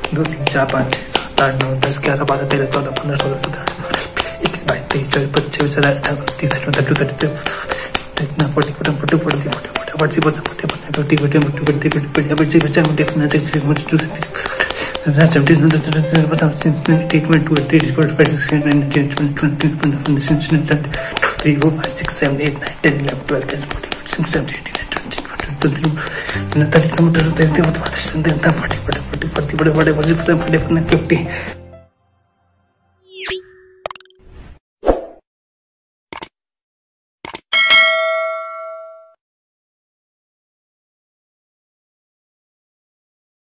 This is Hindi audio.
2 3 4 5 6 7 8 9 10 11 12 13 14 15 16 17 18 22 23 24 25 26 27 28 50